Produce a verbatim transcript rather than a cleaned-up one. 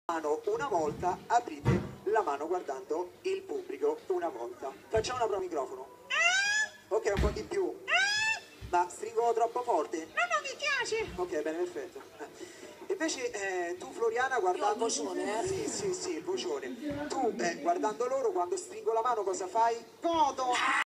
mano una volta, aprite la mano guardando il pubblico una volta. Facciamo una prova microfono. Ok, un po' di più. Ma stringo troppo forte? No, no, mi piace. Ok, bene, perfetto. Invece eh, tu Floriana guardando... Io ho il vocione, eh? Sì, sì, sì, il vocione. Tu eh, guardando loro quando stringo la mano cosa fai? Godo.